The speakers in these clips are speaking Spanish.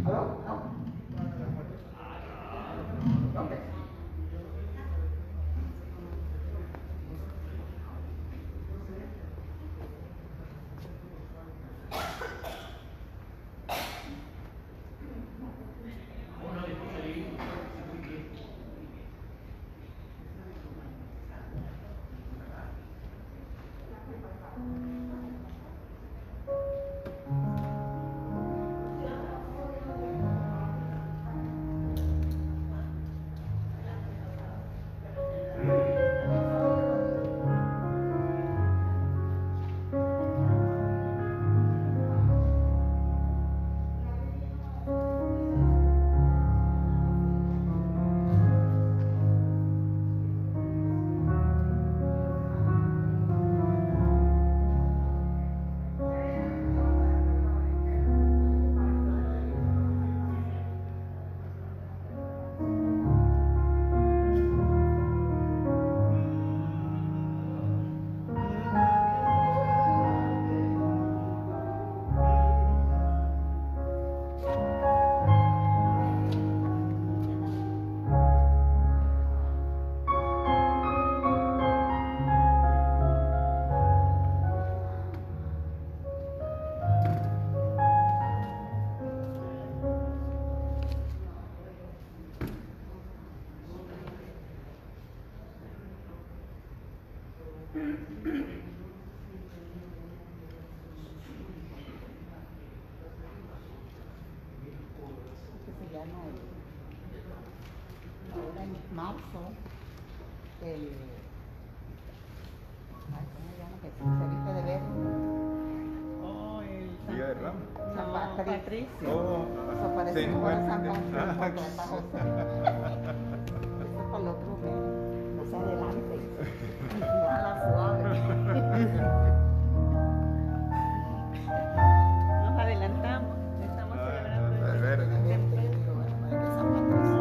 ¿Aló? No. Ok. Ahora en marzo, ¿cómo se llama? Que se viste de verde. Oh, el Día de Ramos. San Patricio. Oh, Eso parece sí, como bueno. de San Patricio. Eso es para el otro mes, más adelante. No a la suave. Nos adelantamos. Estamos celebrando el verde. De San Patricio.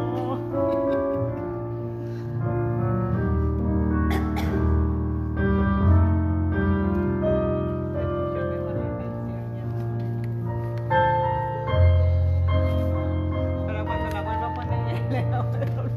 Pero cuando la vuelvo a poner ya le voy a olvidar.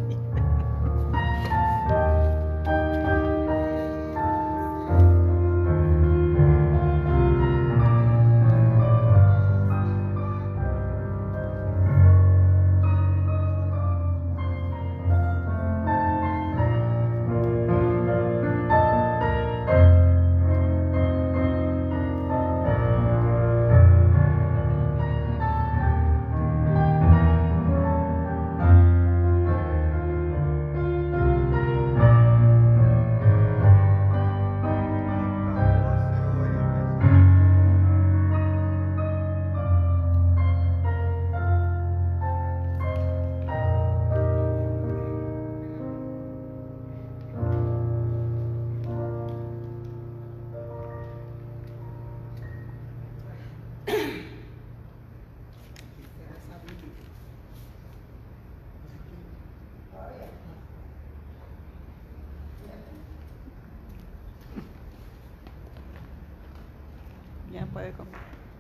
Ya puede comer.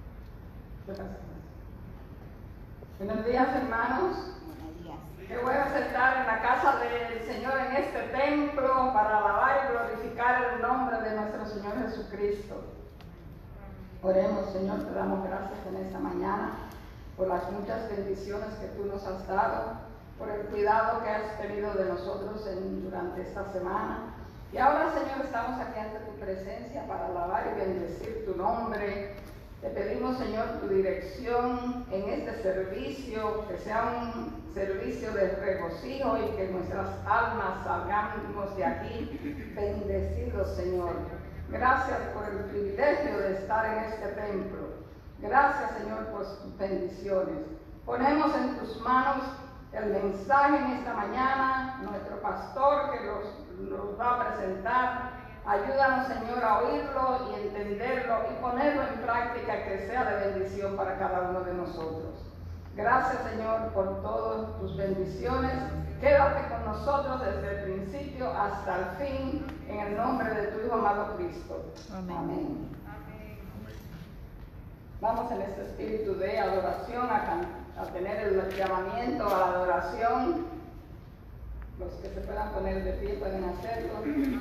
Buenos días, hermanos. Buenos días. Qué bueno estar en la casa del Señor en este templo para alabar y glorificar el nombre de nuestro Señor Jesucristo. Oremos, Señor, te damos gracias en esta mañana por las muchas bendiciones que tú nos has dado, por el cuidado que has tenido de nosotros durante esta semana. Y ahora, Señor, estamos aquí ante tu presencia para alabar y bendecir tu nombre. Te pedimos, Señor, tu dirección en este servicio, que sea un servicio de regocijo y que nuestras almas salgamos de aquí bendecidos, Señor. Gracias por el privilegio de estar en este templo. Gracias, Señor, por tus bendiciones. Ponemos en tus manos el mensaje en esta mañana, nuestro pastor que nos va a presentar. Ayúdanos, Señor, a oírlo y entenderlo y ponerlo en práctica, que sea de bendición para cada uno de nosotros. Gracias, Señor, por todas tus bendiciones. Quédate con nosotros desde el principio hasta el fin, en el nombre de tu Hijo amado Cristo. Amén. Vamos en este espíritu de adoración a tener el llamamiento a la adoración. Los que se puedan poner de pie pueden hacerlo.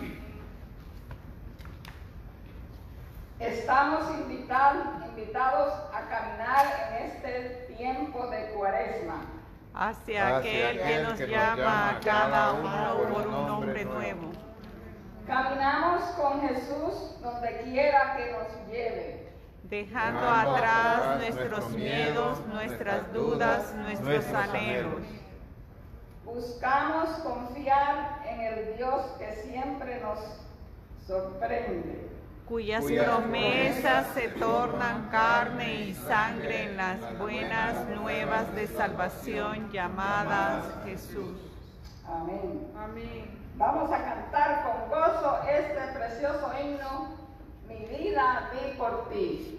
Estamos invitados a caminar en este tiempo de Cuaresma hacia aquel que nos llama a cada uno por un nombre nuevo. Caminamos con Jesús donde quiera que nos lleve, dejando atrás nuestros miedos, nuestras dudas, nuestros anhelos. Buscamos confiar en el Dios que siempre nos sorprende, cuyas promesas se tornan carne y sangre en las buenas nuevas de salvación llamadas Jesús. Amén. Amén. Vamos a cantar con gozo este precioso himno, Mi vida di por ti.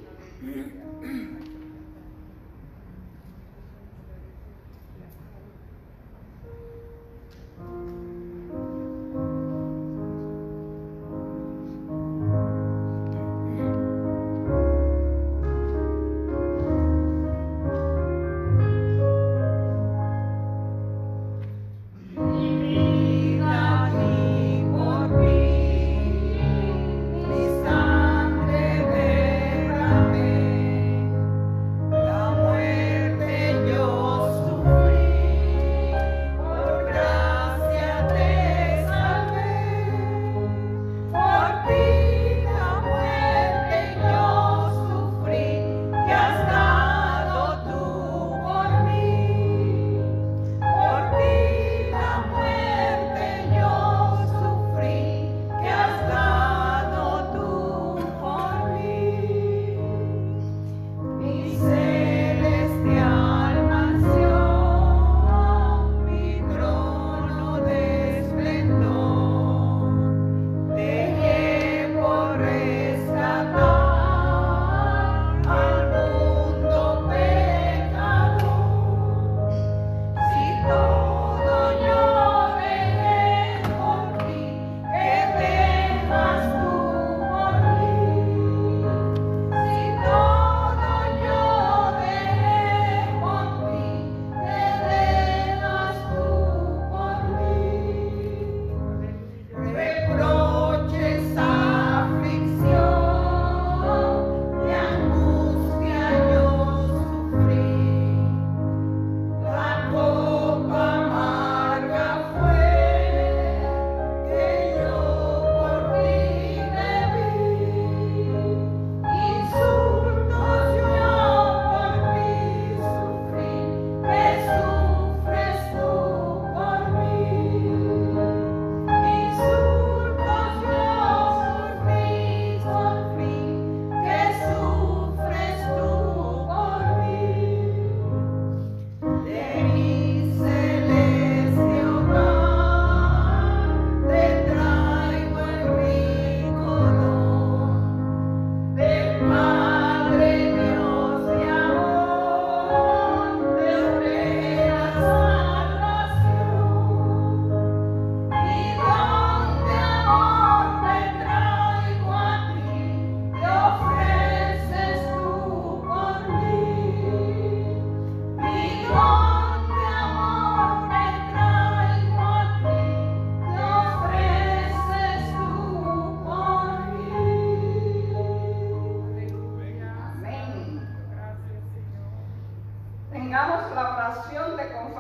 Tengamos la oración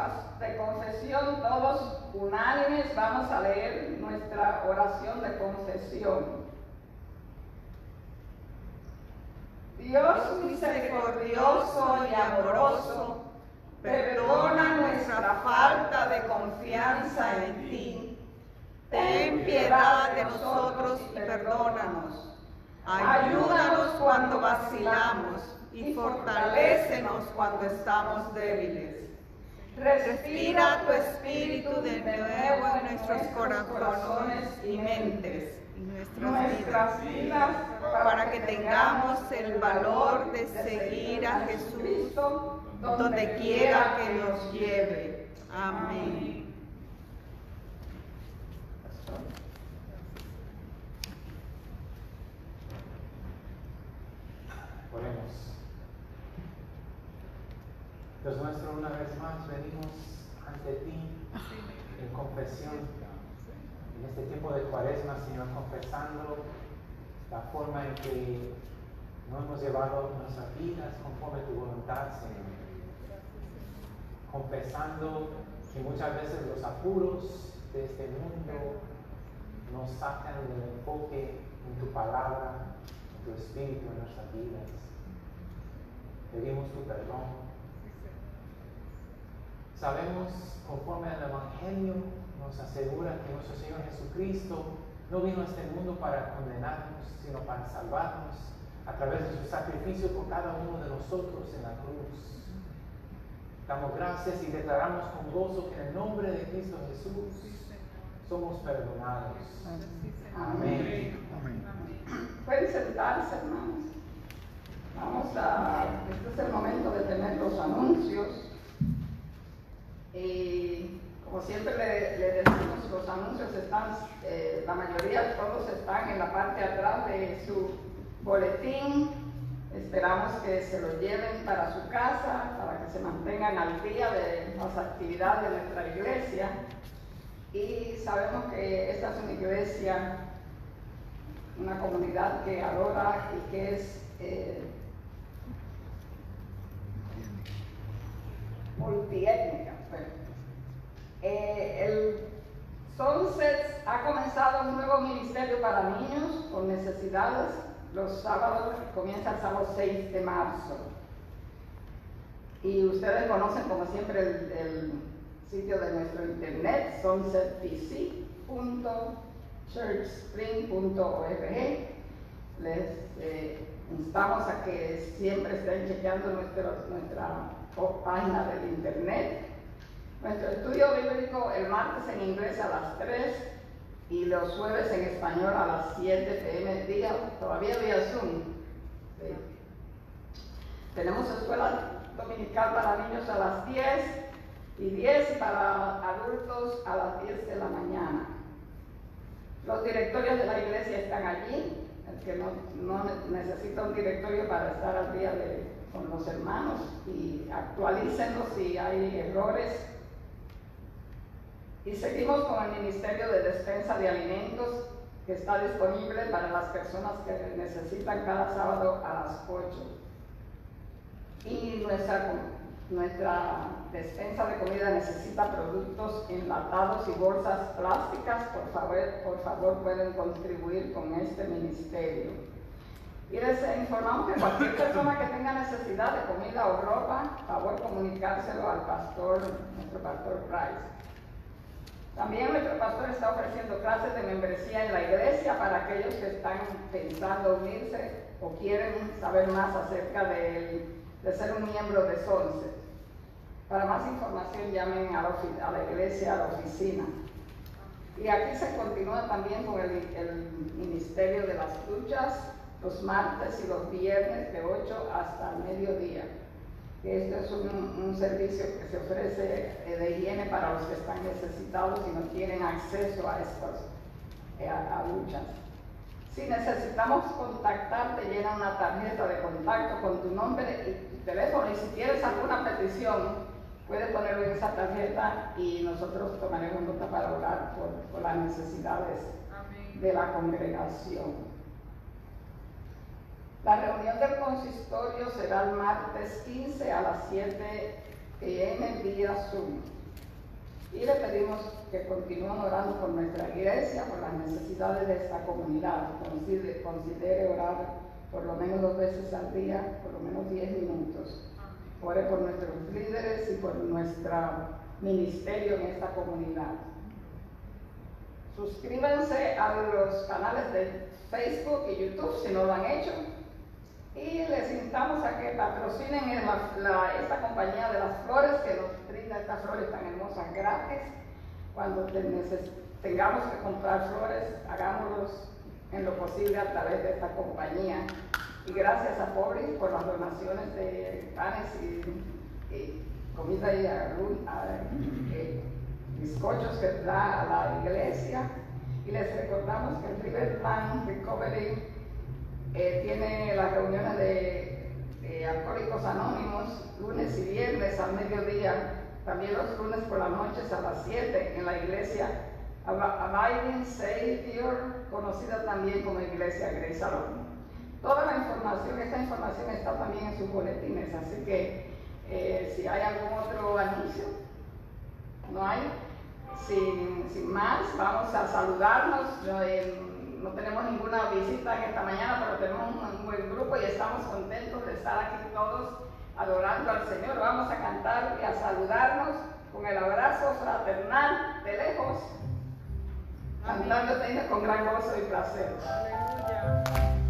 de confesión todos unánimes. Vamos a leer nuestra oración de confesión. Dios misericordioso y amoroso, perdona nuestra falta de confianza en ti. Ten piedad de nosotros y perdónanos. Ayúdanos cuando vacilamos y fortalécenos cuando estamos débiles. Respira tu espíritu de nuevo en nuestros corazones y mentes y nuestras vidas, para que tengamos el valor de seguir a Jesús donde quiera que nos lleve. Amén. Oremos. Dios nuestro, una vez más venimos ante ti en confesión, en este tiempo de Cuaresma, Señor, confesando la forma en que no hemos llevado nuestras vidas conforme a tu voluntad, Señor. Confesando que muchas veces los apuros de este mundo nos sacan del enfoque en tu palabra, en tu espíritu, en nuestras vidas. Pedimos tu perdón. Sabemos, conforme al Evangelio, nos asegura que nuestro Señor Jesucristo no vino a este mundo para condenarnos, sino para salvarnos a través de su sacrificio por cada uno de nosotros en la cruz. Damos gracias y declaramos con gozo que en el nombre de Cristo Jesús somos perdonados. Amén. Pueden sentarse, hermanos. Este es el momento de tener los anuncios. Y como siempre le decimos, los anuncios están, la mayoría, todos están en la parte de atrás de su boletín. Esperamos que se lo lleven para su casa, para que se mantengan al día de las actividades de nuestra iglesia. Y sabemos que esta es una iglesia, una comunidad que adora y que es multiétnica. El Sunset ha comenzado un nuevo ministerio para niños con necesidades. Los sábados, comienza el sábado 6 de marzo. Y ustedes conocen, como siempre, el sitio de nuestro internet, sunsetpc.churchspring.org. Les instamos a que siempre estén chequeando nuestra página del internet. Nuestro estudio bíblico el martes en inglés a las 3 y los jueves en español a las 7 p.m. todavía vía Zoom. Sí. Tenemos escuela dominical para niños a las 10 y 10 para adultos a las 10 de la mañana. Los directorios de la iglesia están allí. El que no necesita un directorio para estar al día con los hermanos, y actualícenlos si hay errores. Y seguimos con el Ministerio de Despensa de Alimentos, que está disponible para las personas que necesitan cada sábado a las 8. Y nuestra despensa de comida necesita productos enlatados y bolsas plásticas. Por favor pueden contribuir con este ministerio. Y les informamos que cualquier persona que tenga necesidad de comida o ropa, favor comunicárselo al pastor, nuestro pastor Price. También nuestro pastor está ofreciendo clases de membresía en la iglesia para aquellos que están pensando unirse o quieren saber más acerca de ser un miembro de Sunset. Para más información llamen a la iglesia, a la oficina. Y aquí se continúa también con el ministerio de las duchas, los martes y los viernes de 8 hasta el mediodía. Este es un servicio que se ofrece de higiene para los que están necesitados y no tienen acceso a estas duchas. Si necesitamos contactarte, llena una tarjeta de contacto con tu nombre y tu teléfono, y si tienes alguna petición, puedes ponerlo en esa tarjeta y nosotros tomaremos nota para orar por las necesidades de la congregación. La reunión del consistorio será el martes 15 a las 7 p.m. vía Zoom. Y le pedimos que continúen orando por nuestra iglesia, por las necesidades de esta comunidad. Considere orar por lo menos 2 veces al día, por lo menos 10 minutos. Ore por nuestros líderes y por nuestro ministerio en esta comunidad. Suscríbanse a los canales de Facebook y YouTube si no lo han hecho. Y les instamos a que patrocinen esta compañía de las flores, que nos brinda estas flores tan hermosas gratis. Cuando tengamos que comprar flores, hagámoslos en lo posible a través de esta compañía. Y gracias a Pobris por las donaciones de panes y comida y bizcochos que da a la iglesia. Y les recordamos que el Riverland Recovery tiene las reuniones de Alcohólicos Anónimos, lunes y viernes al mediodía, también los lunes por las noches a las 7 en la iglesia Abiding Savior, conocida también como Iglesia Grace Salón. Toda la información, esta información está también en sus boletines, así que si hay algún otro anuncio, no hay. Sin más, vamos a saludarnos. No tenemos ninguna visita en esta mañana, pero tenemos un buen grupo y estamos contentos de estar aquí todos adorando al Señor. Vamos a cantar y a saludarnos con el abrazo fraternal de lejos, cantando con gran gozo y placer. Aleluya.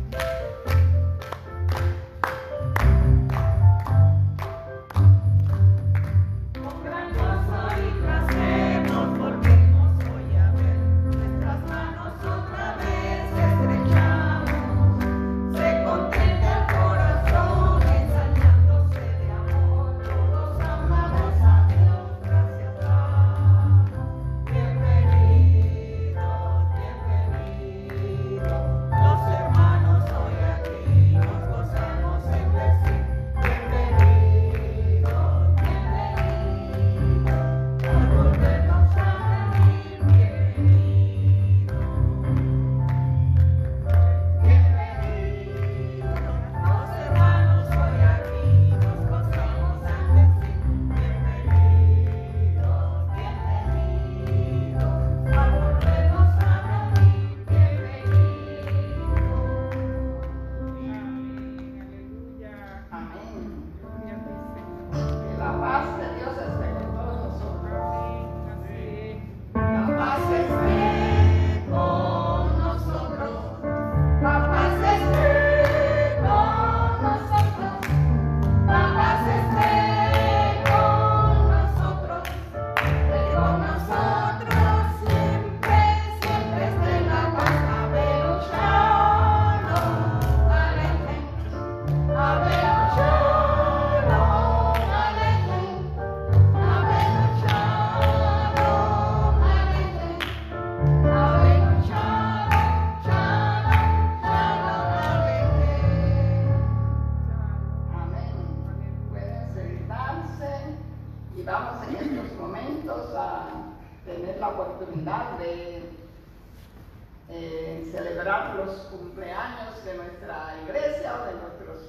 Celebrar los cumpleaños de nuestra iglesia o de nuestros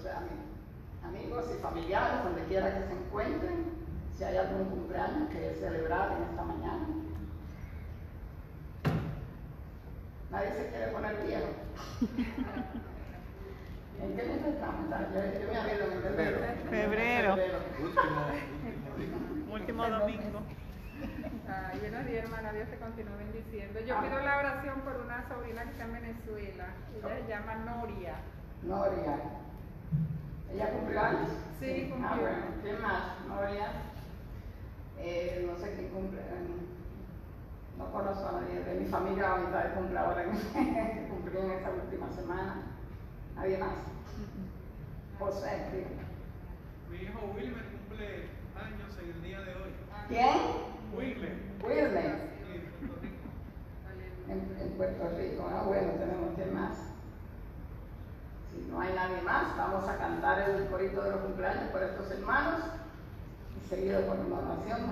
amigos y familiares, donde quiera que se encuentren. Si hay algún cumpleaños que celebrar en esta mañana. Nadie se quiere poner viejo. ¿En qué mes estamos? Yo me acuerdo en febrero. Último domingo. Ay, buenos días, hermana, Dios te continúe bendiciendo. Yo pido la oración por una sobrina que está en Venezuela. Ella se llama Noria. Noria. ¿Ella cumplió años? Sí, cumplió. Ah, bueno, ¿quién más? Noria. No sé quién cumple. No conozco a nadie de mi familia ahorita de cumple ahora que cumplió en esta última semana. ¿Nadie más? José, tío. Mi hijo Wilmer cumple años en el día de hoy. ¿Quién? Wilmer. Wilmer. Sí, en Puerto Rico. En Puerto Rico. Ah, bueno, tenemos que más. Si no hay nadie más, vamos a cantar el corito de los cumpleaños por estos hermanos y seguido por una oración.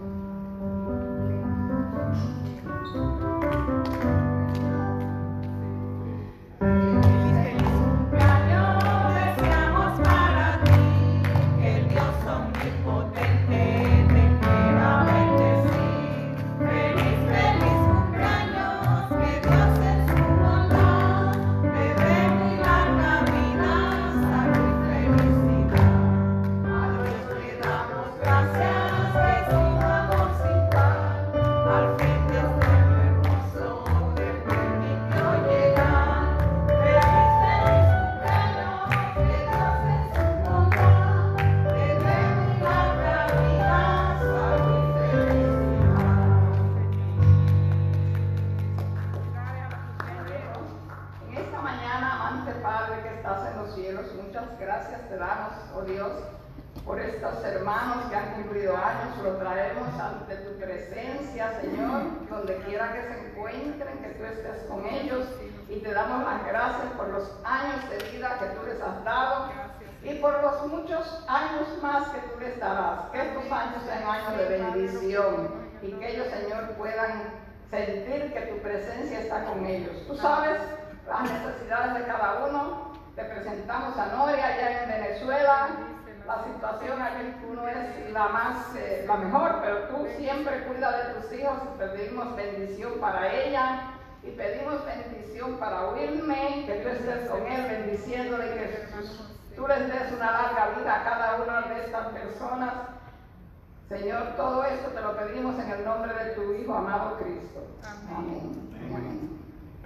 Lo traemos ante tu presencia, Señor, donde quiera que se encuentren, que tú estés con ellos, y te damos las gracias por los años de vida que tú les has dado. y por los muchos años más que tú les darás, que estos años sean años de bendición y que ellos, Señor, puedan sentir que tu presencia está con ellos. Tú sabes las necesidades de cada uno. Te presentamos a Noria allá en Venezuela. La situación aquí no es la mejor, pero tú siempre cuidas de tus hijos y pedimos bendición para ella y pedimos bendición para Wilme, que tú estés con él bendiciéndole, que tú les des una larga vida a cada una de estas personas. Señor, todo esto te lo pedimos en el nombre de tu Hijo amado Cristo. Amén. Amén.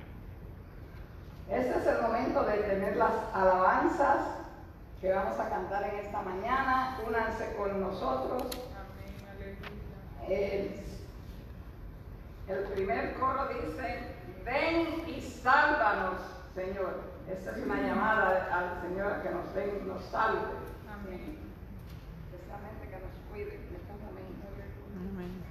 Este es el momento de tener las alabanzas que vamos a cantar en esta mañana. Únanse con nosotros. El primer coro dice: ven y sálvanos, Señor. Esta es una llamada al Señor a que nos den y nos salve. Amén. Especialmente que nos cuide en este momento. Amén.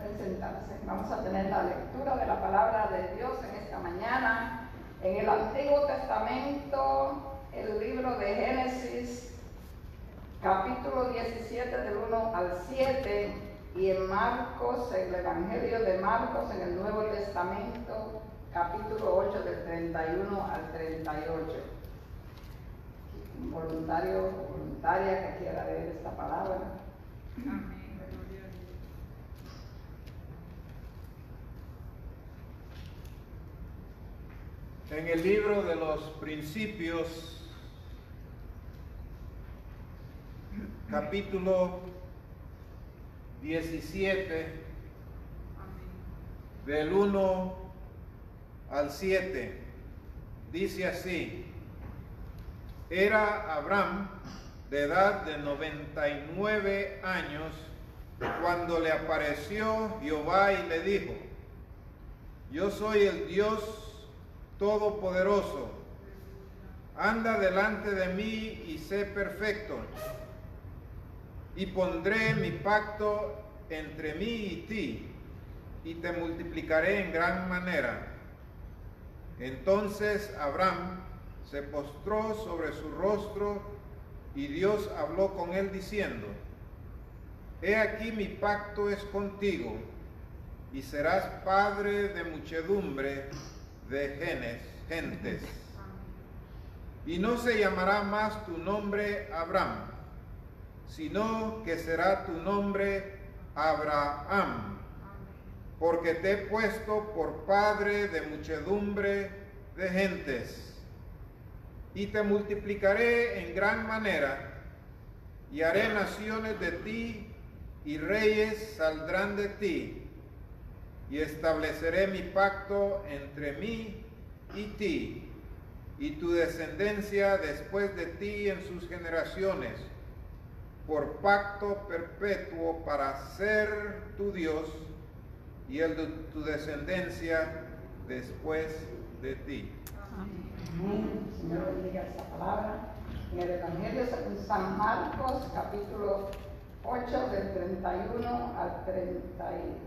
Presentarse. Vamos a tener la lectura de la palabra de Dios en esta mañana. En el Antiguo Testamento, el libro de Génesis, capítulo 17 del 1 al 7, y en Marcos, el Evangelio de Marcos en el Nuevo Testamento, capítulo 8 del 31 al 38. Un voluntario o voluntaria que quiera leer esta palabra. Amén. En el libro de los Principios, capítulo 17, del 1 al 7, dice así: Era Abraham de edad de 99 años cuando le apareció Jehová y le dijo: Yo soy el Dios Todopoderoso, anda delante de mí y sé perfecto, y pondré mi pacto entre mí y ti, y te multiplicaré en gran manera. Entonces Abraham se postró sobre su rostro, y Dios habló con él diciendo: He aquí mi pacto es contigo, y serás padre de muchedumbre de gentes. Y no se llamará más tu nombre Abraham, sino que será tu nombre Abraham, porque te he puesto por padre de muchedumbre de gentes. Y te multiplicaré en gran manera, y haré naciones de ti, y reyes saldrán de ti. Y estableceré mi pacto entre mí y ti, y tu descendencia después de ti en sus generaciones, por pacto perpetuo para ser tu Dios, y el de tu descendencia después de ti. Amén. Señor, bendiga esta palabra. En el Evangelio según San Marcos, capítulo 8, del 31 al 38.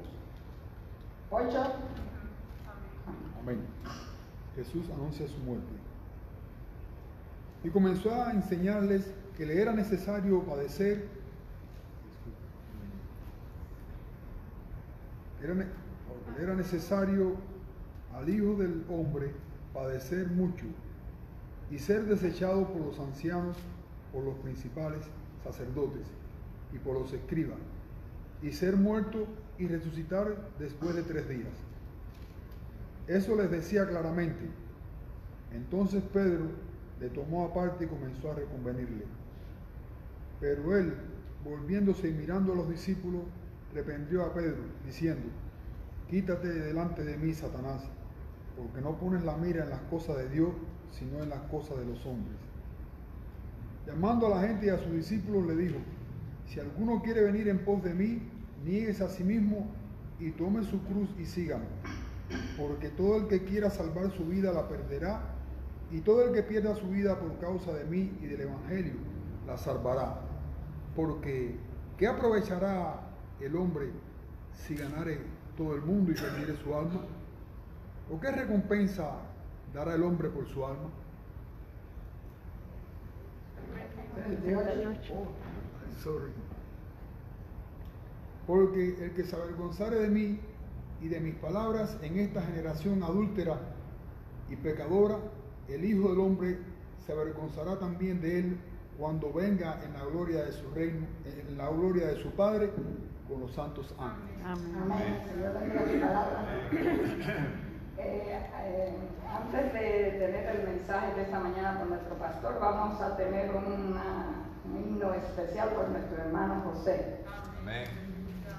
Amén. Jesús anuncia su muerte. Y comenzó a enseñarles que le era necesario padecer. Era necesario al Hijo del Hombre padecer mucho y ser desechado por los ancianos, por los principales sacerdotes y por los escribas, y ser muerto y resucitar después de 3 días. Eso les decía claramente. Entonces Pedro le tomó aparte y comenzó a reconvenirle. Pero él, volviéndose y mirando a los discípulos, reprendió a Pedro, diciendo: Quítate de delante de mí, Satanás, porque no pones la mira en las cosas de Dios, sino en las cosas de los hombres. Llamando a la gente y a sus discípulos, le dijo: Si alguno quiere venir en pos de mí, niéguese a sí mismo y tome su cruz y sígame. Porque todo el que quiera salvar su vida la perderá, y todo el que pierda su vida por causa de mí y del Evangelio la salvará. Porque ¿qué aprovechará el hombre si ganare todo el mundo y perdiere su alma? ¿O qué recompensa dará el hombre por su alma? 38. Sorry. Porque el que se avergonzare de mí y de mis palabras en esta generación adúltera y pecadora, el Hijo del Hombre se avergonzará también de él cuando venga en la gloria de su reino, en la gloria de su Padre, con los santos ángeles. Amén. Señor, bendiga su palabra. Antes de tener el mensaje de esta mañana por nuestro pastor, vamos a tener un himno especial por nuestro hermano José. Amén.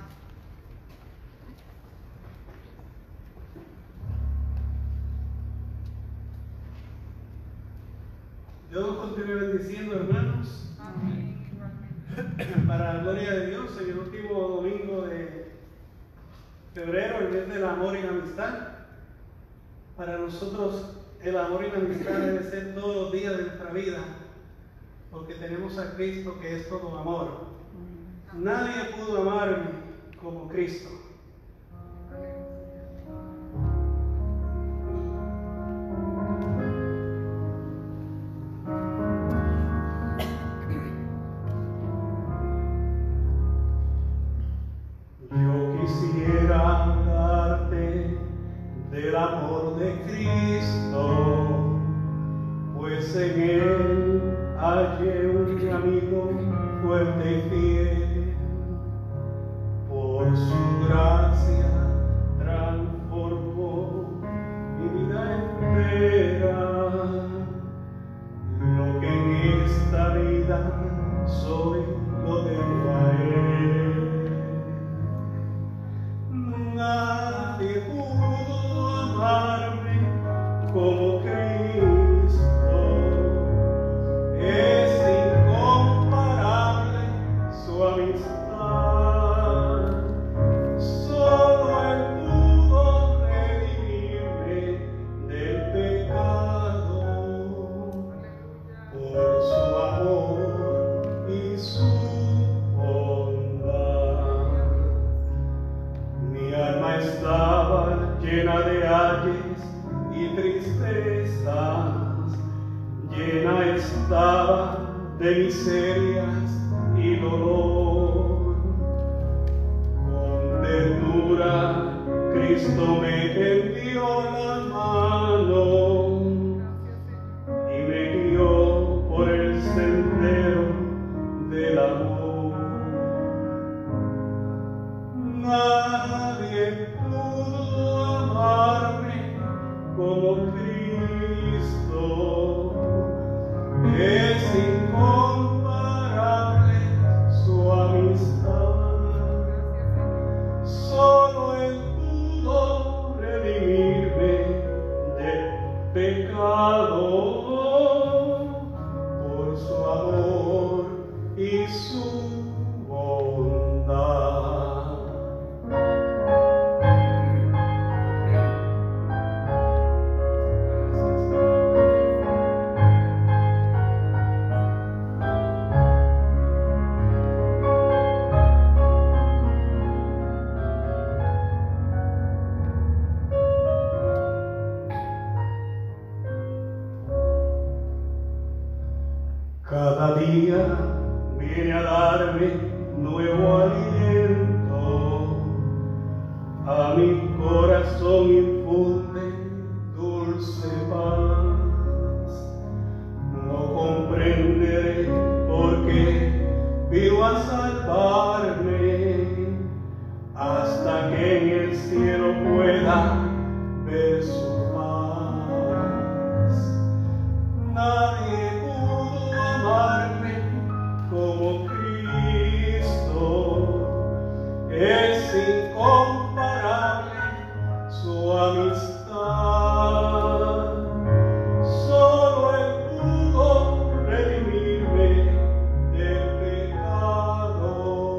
Dios continúe bendiciendo, hermanos. Amén. Igualmente. Para la gloria de Dios, en el último domingo de febrero, el mes del amor y la amistad. Para nosotros el amor y la amistad debe ser todos los días de nuestra vida, porque tenemos a Cristo que es todo amor. Nadie pudo amarme como Cristo. de Cristo, pues en Él hallé un amigo fuerte y fiel. Por su gracia transformó mi vida entera. Lo que en esta vida soy lo debo a Él. Nadie pudo amarme como Cristo. Es incomparable su amistad. Solo Él pudo redimirme del pecado. Por su amor y su bondad. Mi alma estaba llena de ayes y tristezas, llena estaba de miserias y dolor. Con ternura Cristo me tendió la mano y me guió por el sendero del amor. Nadie pudo amarme como Cristo. Es incomparable su amistad. Solo Él pudo redimirme del pecado. Por su amor y su bondad. Cada día viene a darme nuevo aliento, a mi corazón infunde dulce paz. No comprenderé por qué vino a salvarme, hasta que en el cielo pueda ver su paz. Nadie pudo amarme como Cristo. Es incomparable su amistad. Solo Él pudo redimirme del pecado.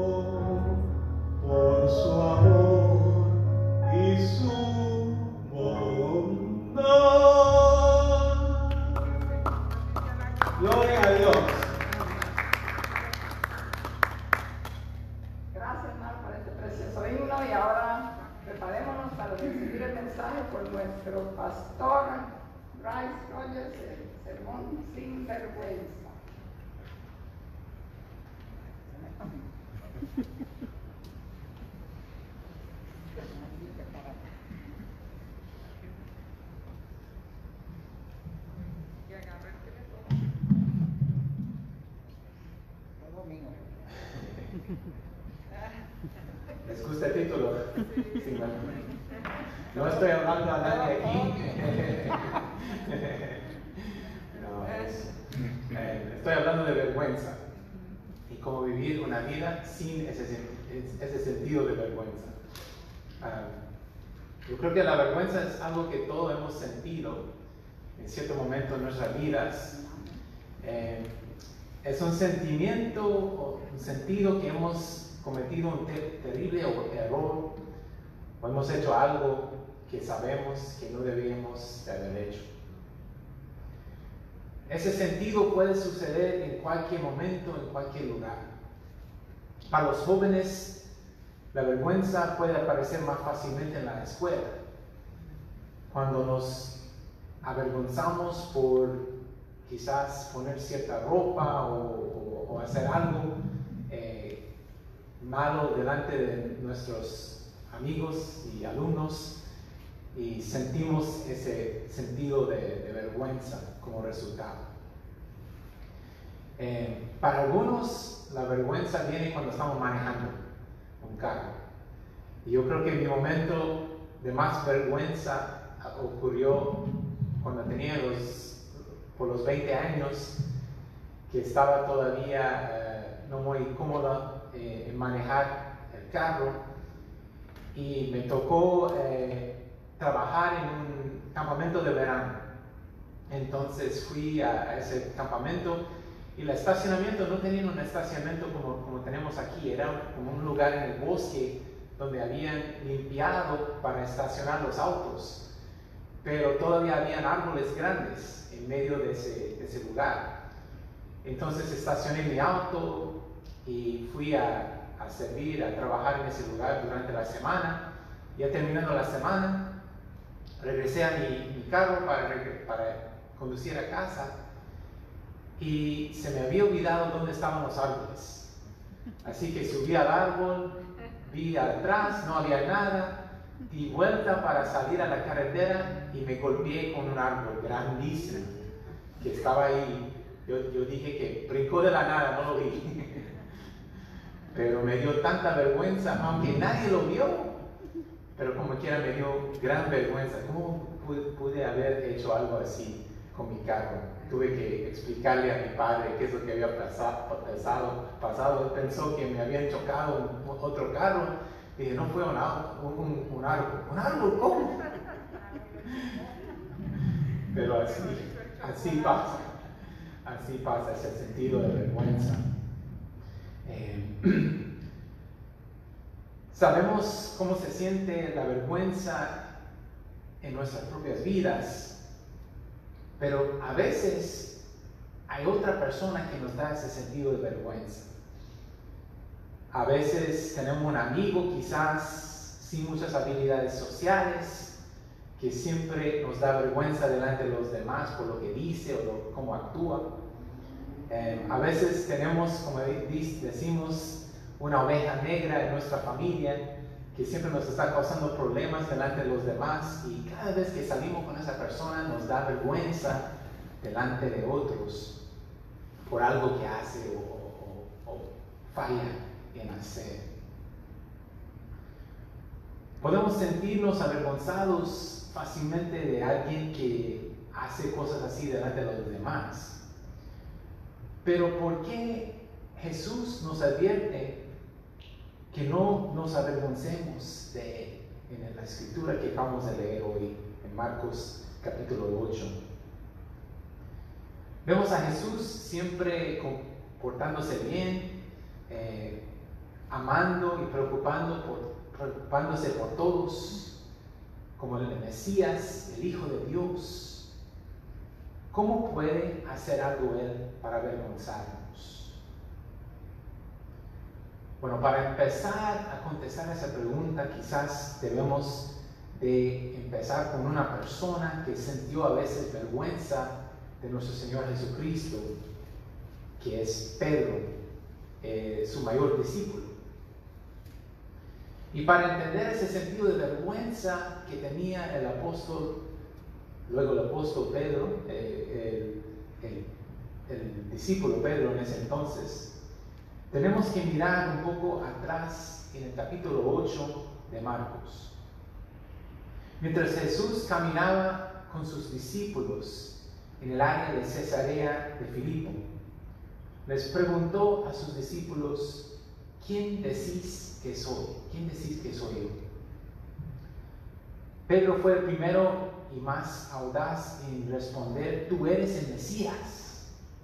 Por su amor y su bondad. Gloria a Dios. Gracias, hermano, por este precioso himno. Y ahora preparémonos para recibir el mensaje por nuestro pastor Bryce Rogers, el sermón sin vergüenza. ¿Les gusta el título? Sí, bueno. No estoy hablando a nadie aquí. No, estoy hablando de vergüenza y cómo vivir una vida sin ese sentido de vergüenza. Yo creo que la vergüenza es algo que todos hemos sentido en cierto momento en nuestras vidas. Es un sentimiento o un sentido que hemos cometido un terrible error o hemos hecho algo que sabemos que no debíamos de haber hecho. Ese sentido puede suceder en cualquier momento, en cualquier lugar. Para los jóvenes, la vergüenza puede aparecer más fácilmente en la escuela, cuando nos avergonzamos por quizás poner cierta ropa o hacer algo malo delante de nuestros amigos y alumnos. y sentimos ese sentido de vergüenza como resultado. Para algunos la vergüenza viene cuando estamos manejando un carro. Y yo creo que mi momento de más vergüenza ocurrió cuando tenía por los 20 años, que estaba todavía no muy cómoda en manejar el carro, y me tocó trabajar en un campamento de verano. Entonces fui a ese campamento y el estacionamiento no tenía un estacionamiento como tenemos aquí, era como un lugar en el bosque donde habían limpiado para estacionar los autos, pero todavía habían árboles grandes en medio de ese lugar. Entonces estacioné mi auto y fui a servir, a trabajar en ese lugar durante la semana. Ya terminando la semana, regresé a mi carro para conducir a casa, y se me había olvidado dónde estaban los árboles. Así que subí al árbol, vi atrás, no había nada, di vuelta para salir a la carretera y me golpeé con un árbol grandísimo que estaba ahí. Yo dije que brincó de la nada, no lo vi. Pero me dio tanta vergüenza, aunque nadie lo vio, pero como quiera me dio gran vergüenza. ¿Cómo pude haber hecho algo así con mi carro? Tuve que explicarle a mi padre qué es lo que había pasado. Él pensó que me habían chocado en otro carro. Dije, no fue un árbol. ¿Un árbol cómo? Pero así pasa ese sentido de vergüenza. Sabemos cómo se siente la vergüenza en nuestras propias vidas, pero a veces hay otra persona que nos da ese sentido de vergüenza. A veces tenemos un amigo, quizás sin muchas habilidades sociales, que siempre nos da vergüenza delante de los demás por lo que dice o cómo actúa. A veces tenemos, como decimos, una oveja negra en nuestra familia que siempre nos está causando problemas delante de los demás, y cada vez que salimos con esa persona nos da vergüenza delante de otros por algo que hace o falla en hacer. Podemos sentirnos avergonzados fácilmente de alguien que hace cosas así delante de los demás. Pero ¿por qué Jesús nos advierte que no nos avergoncemos de él en la escritura que acabamos de leer hoy en Marcos capítulo 8? Vemos a Jesús siempre comportándose bien, amando y preocupándose por todos, como el Mesías, el Hijo de Dios. ¿Cómo puede hacer algo Él para avergonzarnos? Bueno, para empezar a contestar esa pregunta, quizás debemos de empezar con una persona que sintió a veces vergüenza de nuestro Señor Jesucristo, que es Pedro, su mayor discípulo. Y para entender ese sentido de vergüenza que tenía el apóstol Pedro, el discípulo Pedro en ese entonces, tenemos que mirar un poco atrás en el capítulo 8 de Marcos. Mientras Jesús caminaba con sus discípulos en el área de Cesarea de Filipo, les preguntó a sus discípulos: ¿quién decís que soy? ¿Quién decís que soy yo? Pedro fue el primero y más audaz en responder: tú eres el Mesías.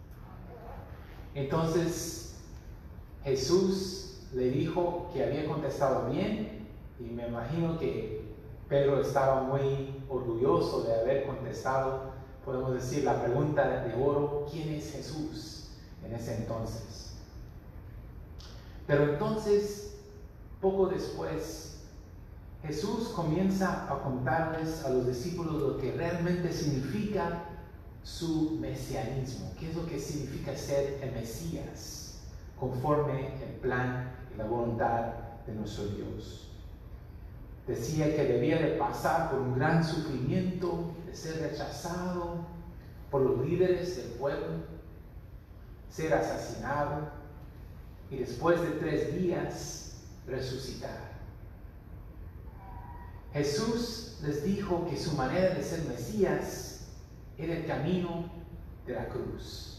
Entonces Jesús le dijo que había contestado bien, y me imagino que Pedro estaba muy orgulloso de haber contestado, podemos decir, la pregunta de oro: ¿quién es Jesús? En ese entonces. Pero entonces, poco después, Jesús comienza a contarles a los discípulos lo que realmente significa su mesianismo. ¿Qué es lo que significa ser el Mesías, conforme el plan y la voluntad de nuestro Dios? Decía que debía de pasar por un gran sufrimiento, de ser rechazado por los líderes del pueblo, ser asesinado y después de 3 días resucitar. Jesús les dijo que su manera de ser Mesías era el camino de la cruz.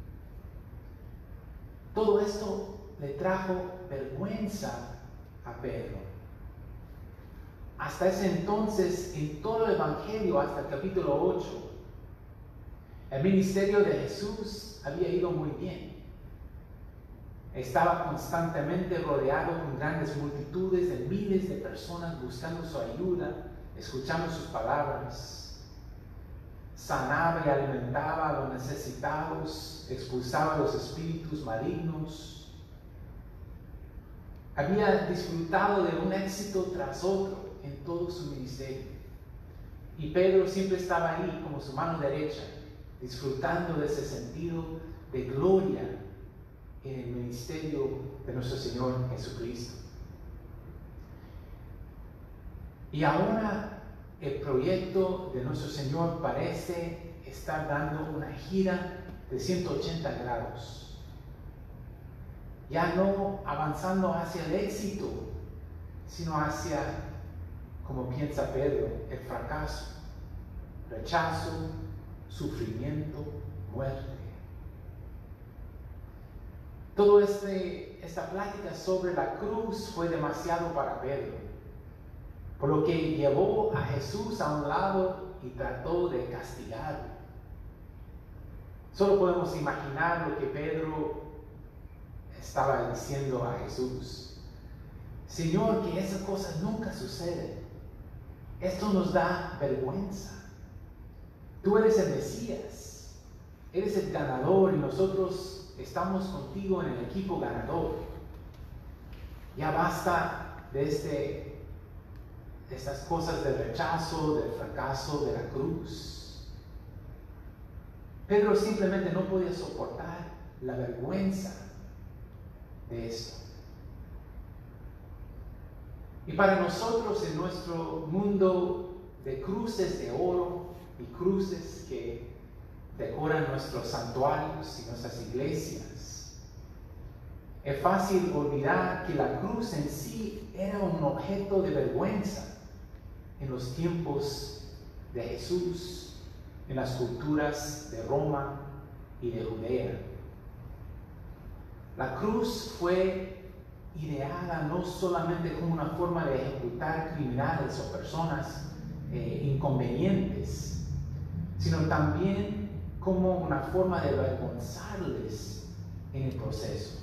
Todo esto le trajo vergüenza a Pedro. Hasta ese entonces, en todo el Evangelio, hasta el capítulo 8, el ministerio de Jesús había ido muy bien. Estaba constantemente rodeado con grandes multitudes de miles de personas buscando su ayuda, escuchando sus palabras. Sanaba y alimentaba a los necesitados, expulsaba a los espíritus malignos. Había disfrutado de un éxito tras otro en todo su ministerio. Y Pedro siempre estaba ahí como su mano derecha, disfrutando de ese sentido de gloria en el ministerio de nuestro Señor Jesucristo. Y ahora el proyecto de nuestro Señor parece estar dando una gira de 180 grados. Ya no avanzando hacia el éxito, sino hacia, como piensa Pedro, el fracaso, rechazo, sufrimiento, muerte. Toda esta plática sobre la cruz fue demasiado para Pedro, por lo que llevó a Jesús a un lado y trató de castigarlo. Solo podemos imaginar lo que Pedro estaba diciendo a Jesús. Señor, que esas cosas nunca suceden. Esto nos da vergüenza. Tú eres el Mesías, eres el ganador y nosotros estamos contigo en el equipo ganador. Ya basta de estas cosas de rechazo, del fracaso, de la cruz. Pedro simplemente no podía soportar la vergüenza de esto. Y para nosotros en nuestro mundo de cruces de oro y cruces que decoran nuestros santuarios y nuestras iglesias, es fácil olvidar que la cruz en sí era un objeto de vergüenza en los tiempos de Jesús, en las culturas de Roma y de Judea. La cruz fue ideada no solamente como una forma de ejecutar criminales o personas inconvenientes, sino también como una forma de avergonzarles en el proceso.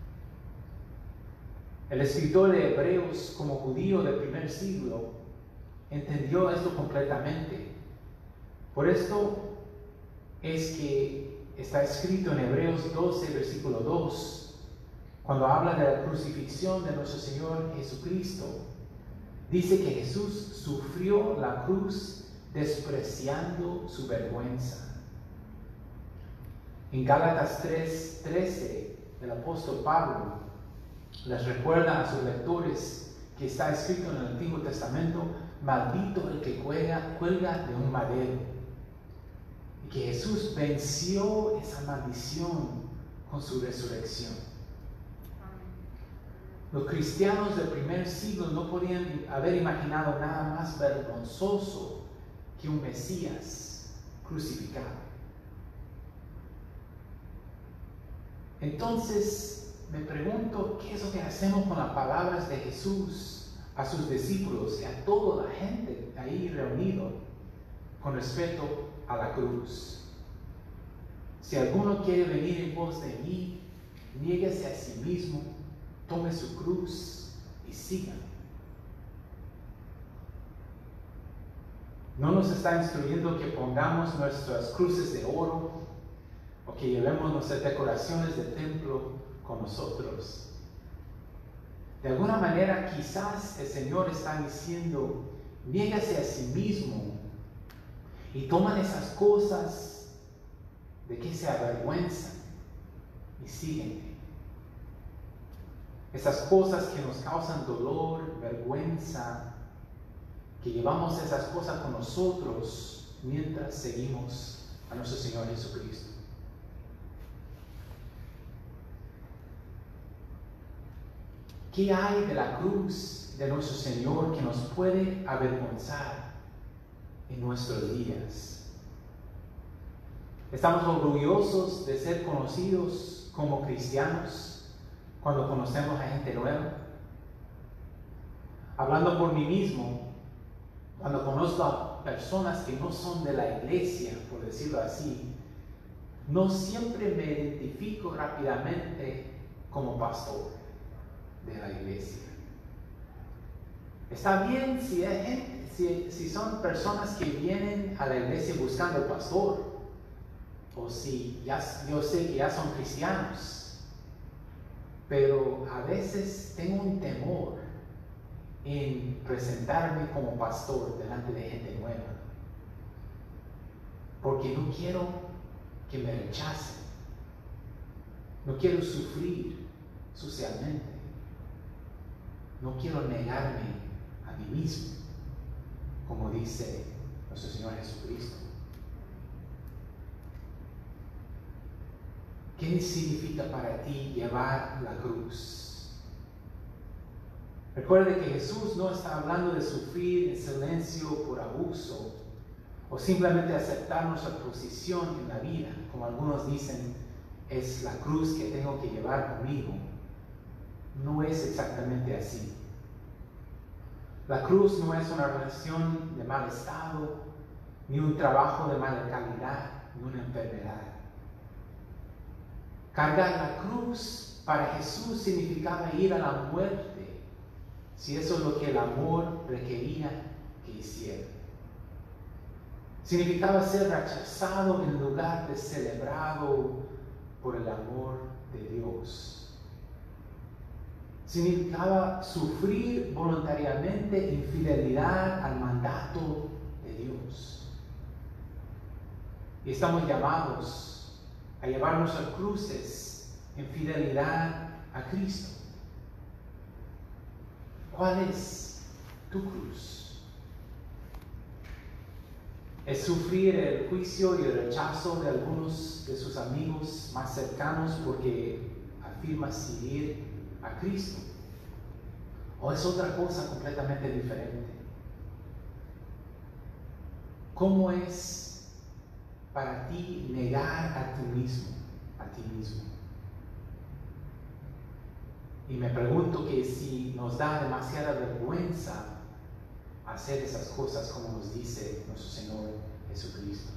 El escritor de Hebreos, como judío del primer siglo, entendió esto completamente. Por esto es que está escrito en Hebreos 12, versículo 2, cuando habla de la crucifixión de nuestro Señor Jesucristo, dice que Jesús sufrió la cruz despreciando su vergüenza. En Gálatas 3:13, el apóstol Pablo les recuerda a sus lectores que está escrito en el Antiguo Testamento: maldito el que cuelga de un madero. Y que Jesús venció esa maldición con su resurrección. Los cristianos del primer siglo no podían haber imaginado nada más vergonzoso que un Mesías crucificado. Entonces me pregunto, ¿qué es lo que hacemos con las palabras de Jesús a sus discípulos y a toda la gente ahí reunido con respecto a la cruz? Si alguno quiere venir en pos de mí, niéguese a sí mismo, tome su cruz y sígame. No nos está instruyendo que pongamos nuestras cruces de oro o que llevemos nuestras decoraciones de templo con nosotros. De alguna manera, quizás el Señor está diciendo: niégase a sí mismo y toman esas cosas de que se avergüenzan y sígueme. Esas cosas que nos causan dolor, vergüenza, que llevamos esas cosas con nosotros mientras seguimos a nuestro Señor Jesucristo. ¿Qué hay de la cruz de nuestro Señor que nos puede avergonzar en nuestros días? ¿Estamos orgullosos de ser conocidos como cristianos cuando conocemos a gente nueva? Hablando por mí mismo, cuando conozco a personas que no son de la iglesia, por decirlo así, no siempre me identifico rápidamente como pastor de la iglesia. Está bien si son personas que vienen a la iglesia buscando al pastor, o si yo sé que ya son cristianos, pero a veces tengo un temor en presentarme como pastor delante de gente nueva, porque no quiero que me rechacen, no quiero sufrir socialmente, no quiero negarme a mí mismo, como dice nuestro Señor Jesucristo. ¿Qué significa para ti llevar la cruz? Recuerde que Jesús no está hablando de sufrir en silencio por abuso o simplemente aceptar nuestra posición en la vida, como algunos dicen, es la cruz que tengo que llevar conmigo. No es exactamente así. La cruz no es una relación de mal estado, ni un trabajo de mala calidad, ni una enfermedad. Cargar la cruz para Jesús significaba ir a la muerte, si eso es lo que el amor requería que hiciera. Significaba ser rechazado en lugar de celebrado por el amor de Dios. Significaba sufrir voluntariamente infidelidad al mandato de Dios. Y estamos llamados a llevar nuestras cruces en fidelidad a Cristo. ¿Cuál es tu cruz? ¿Es sufrir el juicio y el rechazo de algunos de sus amigos más cercanos porque afirma seguir a Cristo? ¿O es otra cosa completamente diferente? ¿Cómo es para ti negar a ti mismo? Y me pregunto que si nos da demasiada vergüenza hacer esas cosas como nos dice nuestro Señor Jesucristo.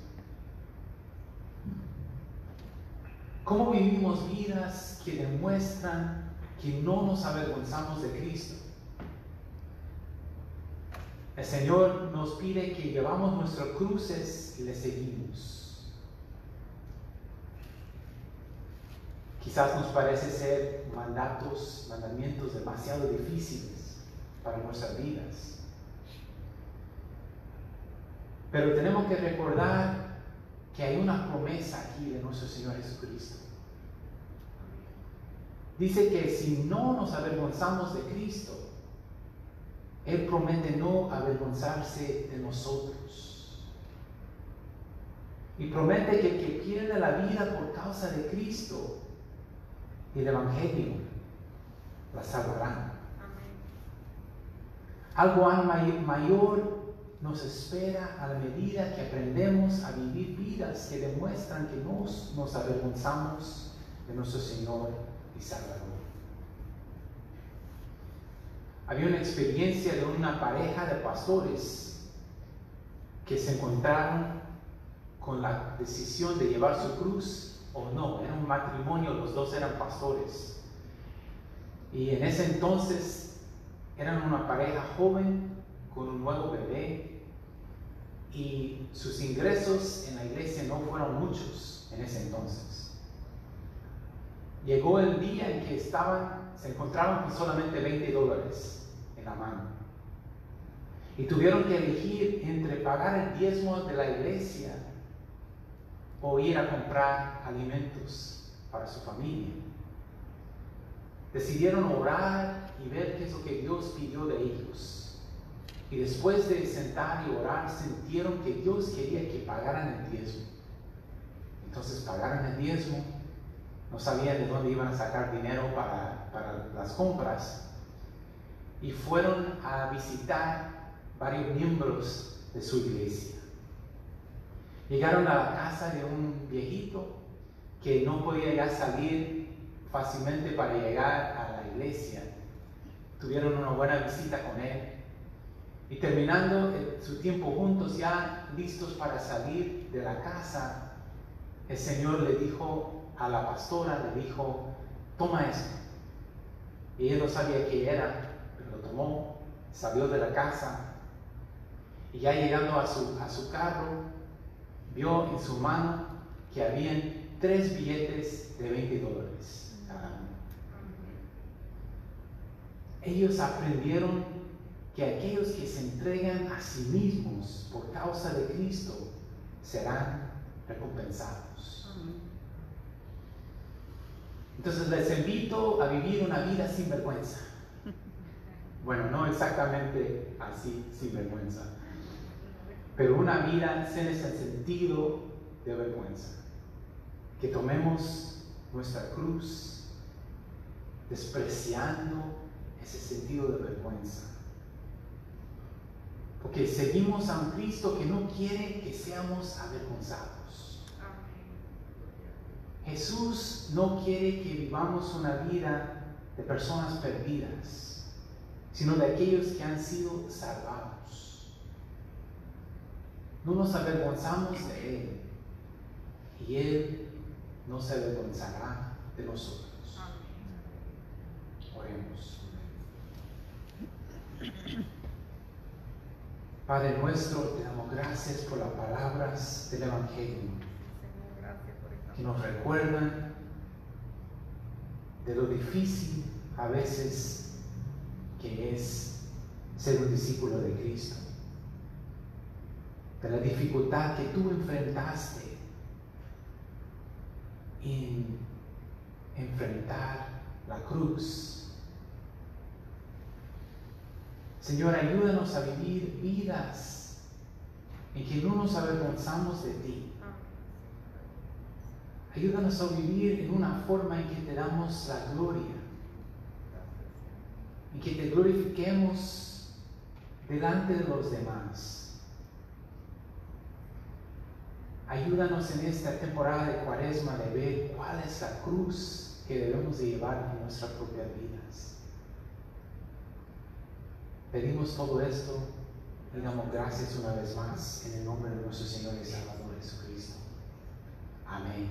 ¿Cómo vivimos vidas que demuestran que no nos avergonzamos de Cristo? El Señor nos pide que llevamos nuestras cruces y le seguimos. Quizás nos parece ser mandamientos demasiado difíciles para nuestras vidas. Pero tenemos que recordar que hay una promesa aquí de nuestro Señor Jesucristo. Dice que si no nos avergonzamos de Cristo, Él promete no avergonzarse de nosotros. Y promete que el que pierde la vida por causa de Cristo y el Evangelio la salvarán. Algo mayor nos espera a la medida que aprendemos a vivir vidas que demuestran que no nos avergonzamos de nuestro Señor y Salvador. Había una experiencia de una pareja de pastores que se encontraron con la decisión de llevar su cruz o no. Era un matrimonio, los dos eran pastores. Y en ese entonces eran una pareja joven con un nuevo bebé y sus ingresos en la iglesia no fueron muchos en ese entonces. Llegó el día en que se encontraban con solamente $20 en la mano. Y tuvieron que elegir entre pagar el diezmo de la iglesia o ir a comprar alimentos para su familia. Decidieron orar y ver qué es lo que Dios pidió de ellos. Y después de sentar y orar, sintieron que Dios quería que pagaran el diezmo. Entonces pagaron el diezmo. No sabían de dónde iban a sacar dinero para las compras. Y fueron a visitar varios miembros de su iglesia. Llegaron a la casa de un viejito que no podía ya salir fácilmente para llegar a la iglesia. Tuvieron una buena visita con él. Y terminando su tiempo juntos, ya listos para salir de la casa, el Señor le dijo a la pastora, le dijo, toma esto. Y ella no sabía qué era, pero lo tomó, salió de la casa. Y ya llegando a su carro, vio en su mano que habían 3 billetes de $20 cada uno. Ellos aprendieron que aquellos que se entregan a sí mismos por causa de Cristo serán recompensados. Entonces les invito a vivir una vida sin vergüenza. Bueno, no exactamente así, sin vergüenza, pero una vida sin ese sentido de vergüenza. Que tomemos nuestra cruz despreciando ese sentido de vergüenza. Porque seguimos a un Cristo que no quiere que seamos avergonzados. Jesús no quiere que vivamos una vida de personas perdidas, sino de aquellos que han sido salvados. No nos avergonzamos de Él, y Él no se avergonzará de nosotros. Oremos. Padre nuestro, te damos gracias por las palabras del Evangelio que nos recuerdan de lo difícil a veces que es ser un discípulo de Cristo, de la dificultad que tú enfrentaste en enfrentar la cruz. Señor, ayúdanos a vivir vidas en que no nos avergonzamos de ti. Ayúdanos a vivir en una forma en que te damos la gloria, en que te glorifiquemos delante de los demás. Ayúdanos en esta temporada de Cuaresma de ver cuál es la cruz que debemos de llevar en nuestras propias vidas. Pedimos todo esto y damos gracias una vez más en el nombre de nuestro Señor y Salvador Jesucristo. Amén.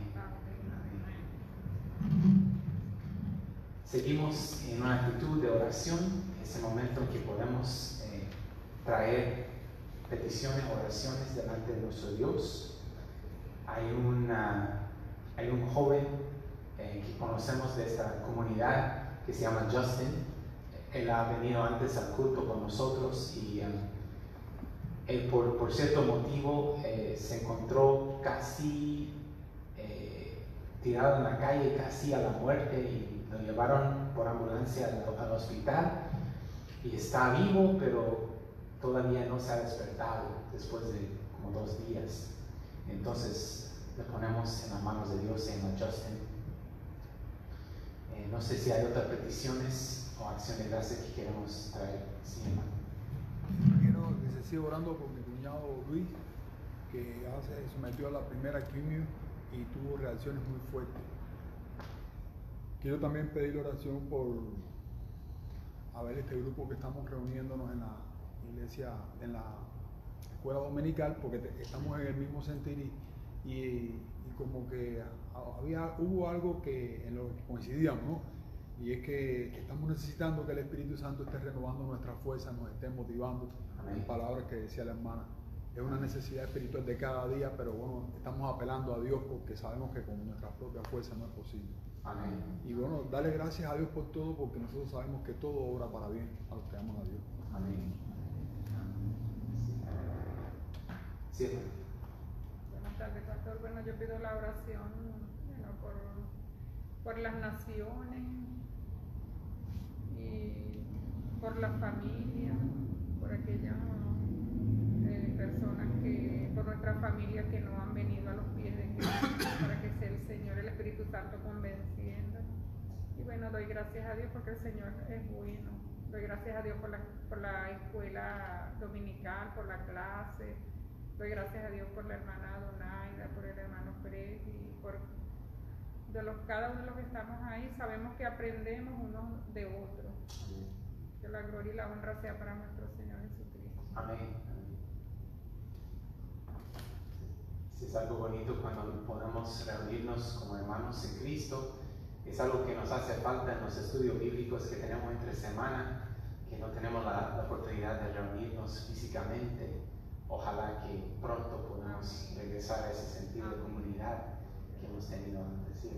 Amén. Seguimos en una actitud de oración, ese momento en que podemos traer peticiones, oraciones delante de nuestro Dios. Hay un joven que conocemos de esta comunidad que se llama Justin. Él ha venido antes al culto con nosotros y él por cierto motivo se encontró casi tirado en la calle, casi a la muerte, y lo llevaron por ambulancia al hospital y está vivo, pero todavía no se ha despertado después de como 2 días. Entonces le ponemos en las manos de Dios en Justin. No sé si hay otras peticiones o acción de gracias que queremos traer. Sí, hermano. Quiero que se siga orando por mi cuñado Luis, que ya se sometió a la primera quimio y tuvo reacciones muy fuertes. Quiero también pedir oración por este grupo que estamos reuniéndonos en la iglesia, en la escuela dominical, porque estamos en el mismo sentir y como que hubo algo que en lo que coincidíamos, ¿no? Y es que estamos necesitando que el Espíritu Santo esté renovando nuestra fuerza, nos esté motivando. Las palabras que decía la hermana, es una necesidad espiritual de cada día, pero bueno, estamos apelando a Dios porque sabemos que con nuestra propia fuerza no es posible. Amén. Y bueno, darle gracias a Dios por todo, porque nosotros sabemos que todo obra para bien a los que aman a Dios. Amén. Sí. Buenas tardes, pastor. Bueno, yo pido la oración por las naciones y por la familia, por por aquellas personas por nuestra familia que no han venido a los pies de Cristo, para que sea el Señor, el Espíritu Santo convenciendo. Y bueno, doy gracias a Dios porque el Señor es bueno. Doy gracias a Dios por la escuela dominical, por la clase. Doy gracias a Dios por la hermana Donaida, por el hermano Fred y por cada uno de los que estamos ahí. Sabemos que aprendemos unos de otros. Que la gloria y la honra sea para nuestro Señor Jesucristo. Amén. Sí, es algo bonito cuando podemos reunirnos como hermanos en Cristo. Es algo que nos hace falta en los estudios bíblicos que tenemos entre semana, que no tenemos la oportunidad de reunirnos físicamente. Ojalá que pronto podamos regresar a ese sentido de comunidad que hemos tenido antes. ¿Sí,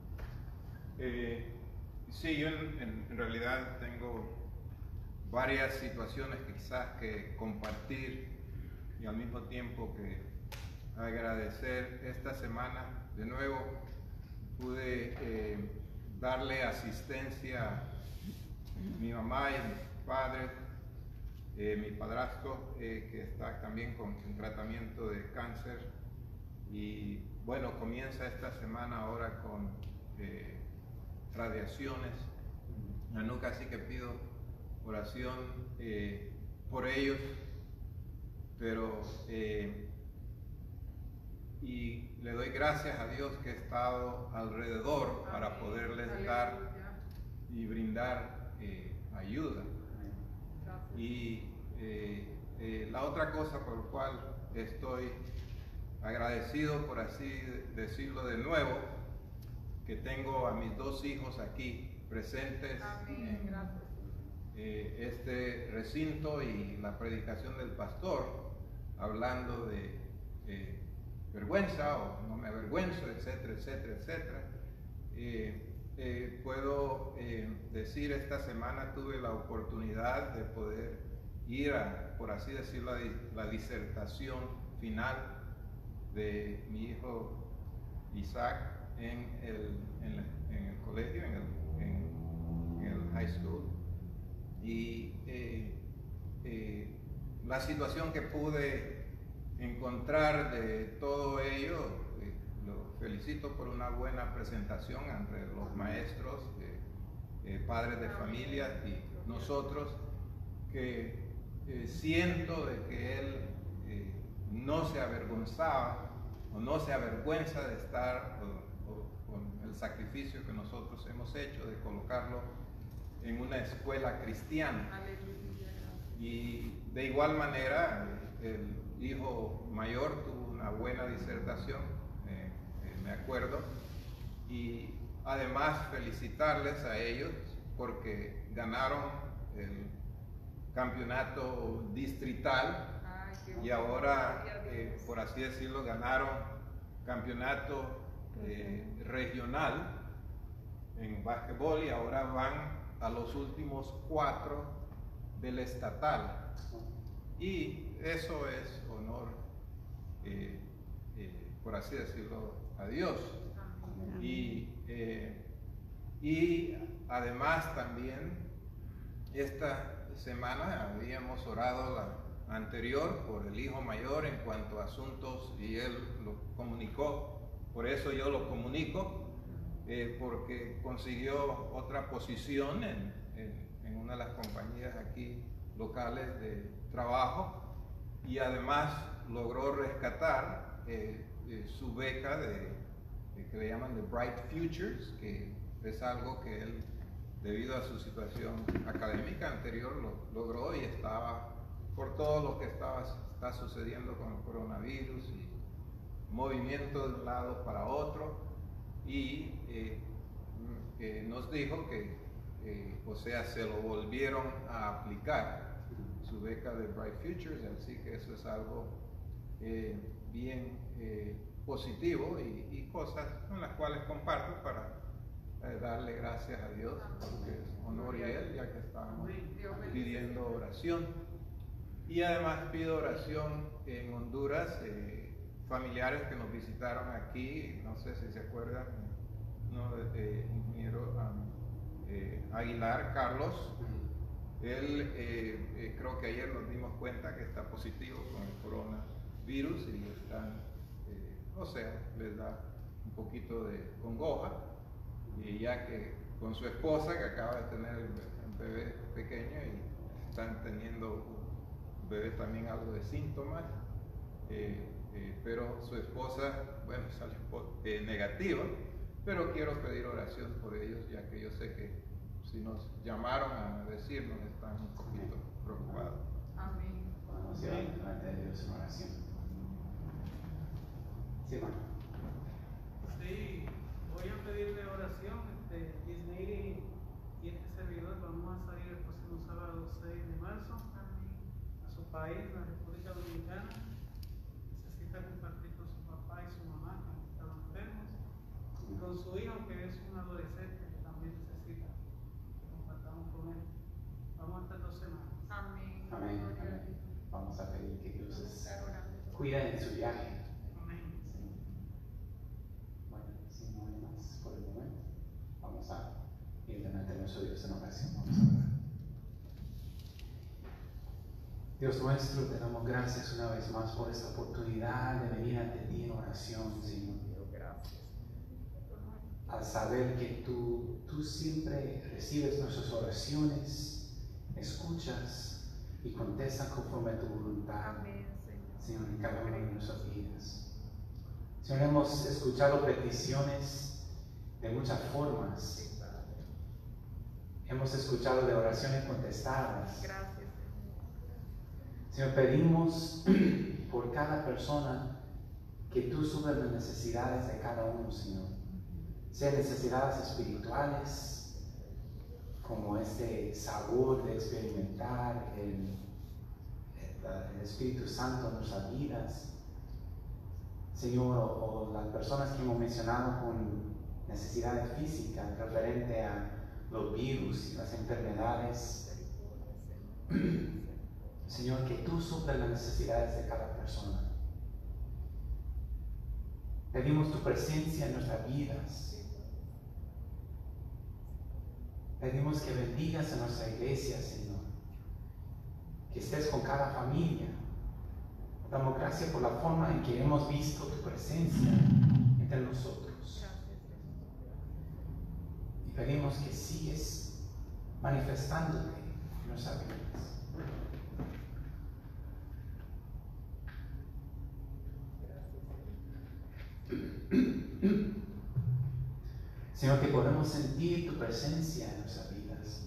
sí, yo en realidad tengo varias situaciones que quizás que compartir y al mismo tiempo que agradecer. Esta semana de nuevo pude darle asistencia a mi mamá y a mis padres, mi padrastro que está también con tratamiento de cáncer, y bueno, comienza esta semana ahora con radiaciones. Nunca, así que pido oración por ellos, pero y le doy gracias a Dios que he estado alrededor para poderles dar y brindar ayuda. Y la otra cosa por la cual estoy agradecido, por así decirlo de nuevo, que tengo a mis dos hijos aquí presentes en este recinto y la predicación del pastor, hablando de vergüenza o no me avergüenzo, etcétera, etcétera, etcétera. Puedo decir, esta semana tuve la oportunidad de poder ir a, por así decirlo, la disertación final de mi hijo Isaac en el colegio, en el high school. Y la situación que pude encontrar de todo ello, lo felicito por una buena presentación entre los maestros, padres de familia y nosotros, que siento de que él no se avergonzaba o no se avergüenza de estar con el sacrificio que nosotros hemos hecho de colocarlo en una escuela cristiana. Y de igual manera el hijo mayor tuvo una buena disertación, me acuerdo, y además felicitarles a ellos porque ganaron el campeonato distrital. Y ahora, por así decirlo, ganaron campeonato regional en básquetbol, y ahora van a los últimos 4 del estatal. Y eso es honor, por así decirlo, a Dios. Y además también esta semana habíamos orado la anterior por el hijo mayor en cuanto a asuntos, y él lo comunicó, por eso yo lo comunico, porque consiguió otra posición en una de las compañías aquí locales de trabajo, y además logró rescatar su beca que le llaman de Bright Futures, que es algo que él, debido a su situación académica anterior, lo logró, y estaba, por todo lo que está sucediendo con el coronavirus y movimiento de un lado para otro, y nos dijo que, o sea, se lo volvieron a aplicar, su beca de Bright Futures, así que eso es algo bien positivo, y cosas con las cuales comparto para darle gracias a Dios, porque es honor y a Él, ya que estamos pidiendo oración. Y además pido oración en Honduras, familiares que nos visitaron aquí, no sé si se acuerdan, ingeniero Aguilar Carlos. Él creo que que ayer nos dimos cuenta que está positivo con el coronavirus y están, o sea, les da un poquito de congoja, y ya que con su esposa que acaba de tener un bebé pequeño y están teniendo un bebé también algo de síntomas, pero su esposa, bueno, salió negativa, pero quiero pedir oración por ellos, ya que yo sé que si nos llamaron a decirnos están un poquito preocupados. Amén. Podemos llevar delante de Dios en oración. Sí, hermano. Sí, voy a pedirle oración. Disney y este servidor vamos a salir el próximo sábado 6 de marzo a su país, la República Dominicana. Necesita compartir con su papá y su mamá que estaban enfermos, y con su hijo que es un adolescente que también necesita que compartamos con él. Vamos a estar 2 semanas. Amén. Amén. Amén. Vamos a pedir que Dios les cuide en su viaje. Amén. Sí. Bueno, si no hay más por el momento, vamos a ir delante de nuestro Dios en oración. Vamos a orar. Dios nuestro, te damos gracias una vez más por esta oportunidad de venir ante ti en oración, Señor. Al saber que tú siempre recibes nuestras oraciones, escuchas y contestas conforme a tu voluntad, Señor, en cada una de nuestras vidas. Señor, hemos escuchado peticiones de muchas formas. Hemos escuchado de oraciones contestadas. Señor, pedimos por cada persona que tú suplas las necesidades de cada uno, Señor. Sean necesidades espirituales, como este sabor de experimentar el Espíritu Santo en nuestras vidas, Señor, o las personas que hemos mencionado con necesidades físicas referente a los virus y las enfermedades. Señor, que tú suples las necesidades de cada persona. Pedimos tu presencia en nuestras vidas. Pedimos que bendigas a nuestra iglesia, Señor. Que estés con cada familia. Damos gracias por la forma en que hemos visto tu presencia entre nosotros. Y pedimos que sigues manifestándote en nuestras vidas. Señor, que podemos sentir tu presencia en nuestras vidas.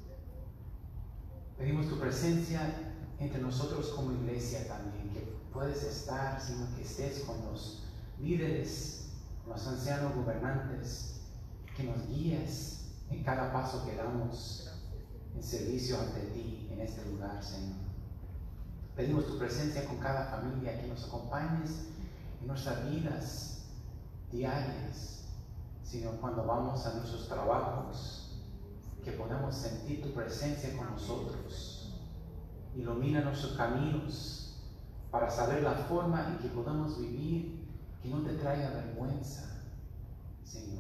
Pedimos tu presencia entre nosotros como iglesia también, que puedes estar, Señor, que estés con los líderes, con los ancianos gobernantes, que nos guíes en cada paso que damos en servicio ante ti en este lugar, Señor. Pedimos tu presencia con cada familia, que nos acompañes en nuestras vidas diarias, sino cuando vamos a nuestros trabajos, que podamos sentir tu presencia con nosotros. Ilumina nuestros caminos para saber la forma en que podamos vivir, que no te traiga vergüenza, Señor.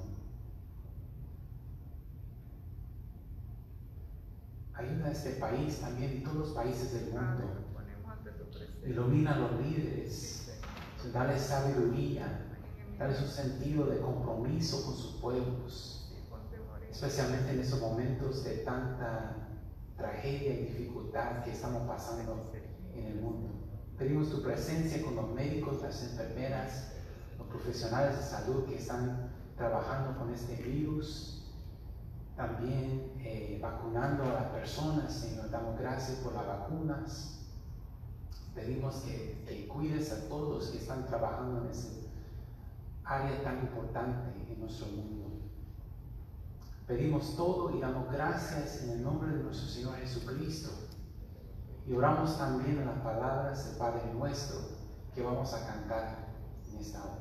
Ayuda a este país también y todos los países del mundo. Ilumina a los líderes, dale sabiduría, dale un sentido de compromiso con sus pueblos, especialmente en estos momentos de tanta tragedia y dificultad que estamos pasando en el mundo. Pedimos tu presencia con los médicos, las enfermeras, los profesionales de salud que están trabajando con este virus, también vacunando a las personas, Señor. Damos gracias por las vacunas. Pedimos que cuides a todos que están trabajando en ese área tan importante en nuestro mundo. Pedimos todo y damos gracias en el nombre de nuestro Señor Jesucristo. Y oramos también en las palabras del Padre Nuestro que vamos a cantar en esta hora.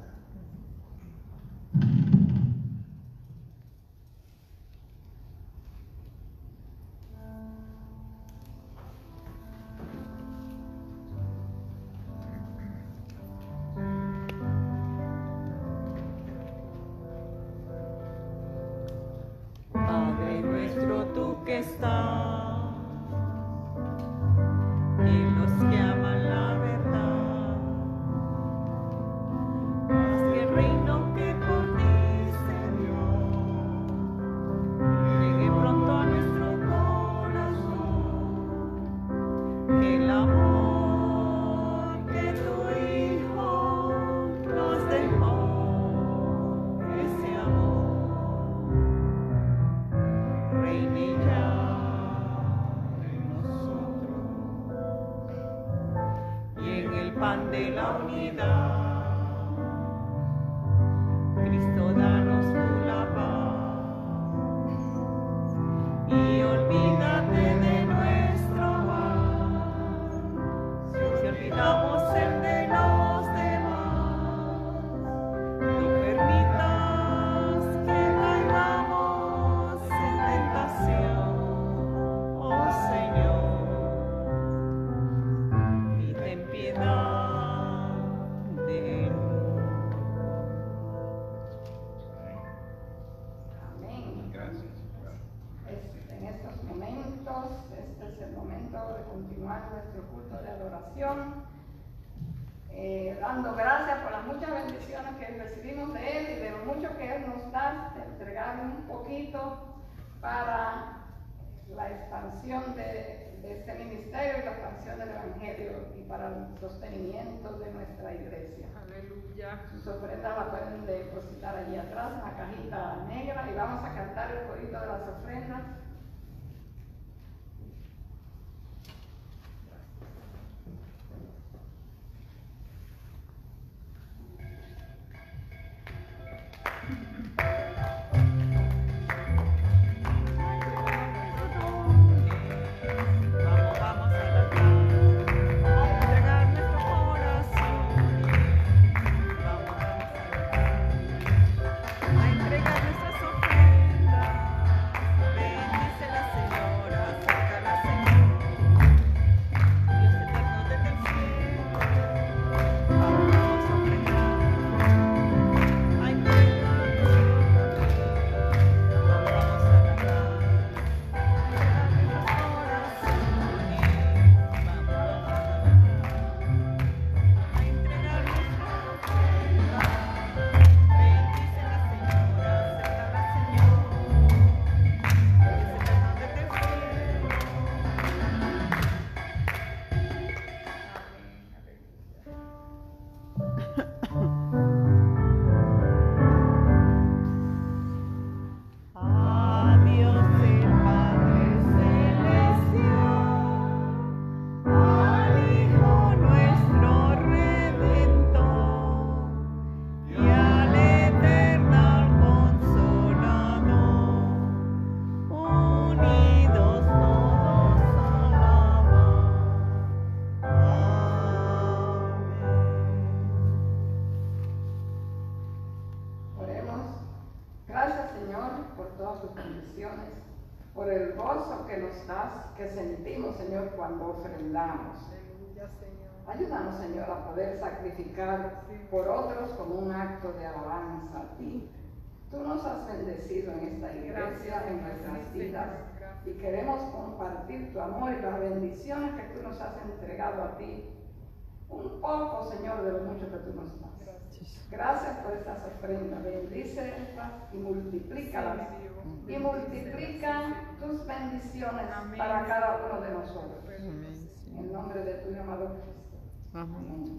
Padre nuestro, tú que estás pan de la unidad. Cristo, danos tú la paz y olvídate de nuestro mal. Si olvidamos el de los demás, no permitas que caigamos en tentación, oh Señor, y ten piedad de nosotros. Amén. Gracias. En estos momentos, este es el momento de continuar nuestro culto de adoración, dando gracias por las muchas bendiciones que recibimos de Él y de lo mucho que Él nos da, de entregar un poquito para la expansión de este ministerio y la expansión del Evangelio y para el sostenimiento de nuestra iglesia. Aleluya. Sus ofrendas las pueden depositar allí atrás en la cajita negra y vamos a cantar el corito de las ofrendas. Vamos a entregar nuestro corazón. Vamos a entregar nuestras ofrendas. Bendice la Señora, acerca la Señora. Dios eterno desde el cielo. Vamos a ofrendar. A entregar nuestro corazón. Vamos a alabar. A Dios el Padre Celestial, al Hijo nuestro Redentor, y al Eterno Consolador, unidos todos alaban. Amén. Oremos. Gracias, Señor, por todas tus bendiciones, por el gozo que nos das, que sentimos, Señor, cuando ofrendamos. Aleluya, Señor. Ayúdanos, Señor, a poder sacrificar por otros como un acto de alabanza a ti. Tú nos has bendecido en esta iglesia, en nuestras vidas, y queremos compartir tu amor y las bendiciones que tú nos has entregado a ti. Un poco, Señor, de lo mucho que tú nos das. Gracias por estas ofrendas. Bendícelas y multiplícalas. Y multiplica tus bendiciones para cada uno de nosotros. En el nombre de tu amado Cristo. Amén.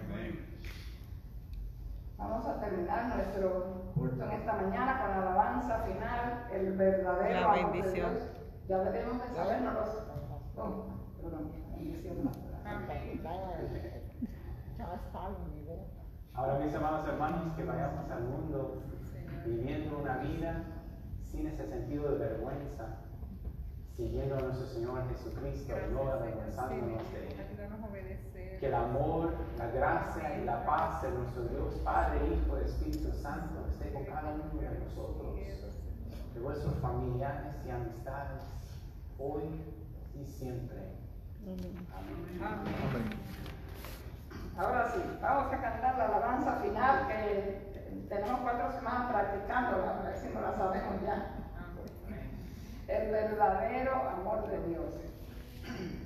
Vamos a terminar nuestro culto en esta mañana con la alabanza final, el verdadero La amor de bendición. Dios. Ya debemos de sabernos los... Oh, perdón, bendición. Ahora, mis amados hermanos, que vayamos al mundo viviendo una vida sin ese sentido de vergüenza, siguiendo a nuestro Señor Jesucristo, no avergonzándonos de Él. Ayúdanos a obedecer. Que el amor, la gracia y la paz de nuestro Dios, Padre, Hijo y Espíritu Santo, esté con cada uno de nosotros, de vuestros familiares y amistades, hoy y siempre. Amén. Amén. Ahora sí, vamos a cantar la alabanza final que tenemos 4 semanas practicándola, a ver si no la sabemos ya. El verdadero amor de Dios.